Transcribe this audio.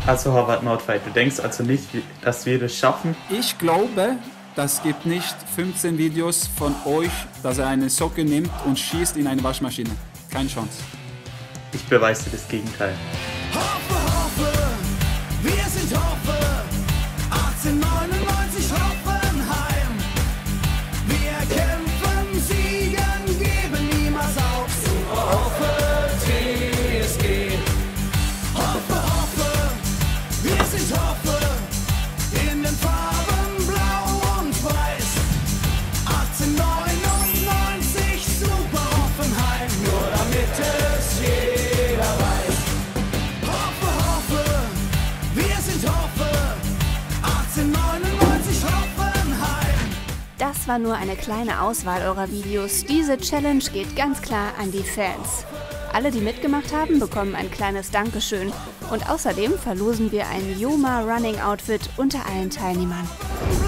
Also Horvath Nordfight, du denkst also nicht, dass wir das schaffen? Ich glaube, das gibt nicht 15 Videos von euch, dass er eine Socke nimmt und schießt in eine Waschmaschine. Keine Chance. Ich beweise dir das Gegenteil. Hofe, Hofe, wir sind Hofe, 1899 Hoffenheim. Wir kämpfen, siegen, geben niemals auf. Hofe, TSG. Hofe, Hofe, wir sind Hofe, in den Farben blau und weiß. 1899 Super Hoffenheim, nur damit es jeder weiß. Hofe, Hofe, wir sind Hofe, 1899 Hoffenheim. Das war nur eine kleine Auswahl eurer Videos. Diese Challenge geht ganz klar an die Fans. Alle, die mitgemacht haben, bekommen ein kleines Dankeschön. Und außerdem verlosen wir ein Yoma Running Outfit unter allen Teilnehmern.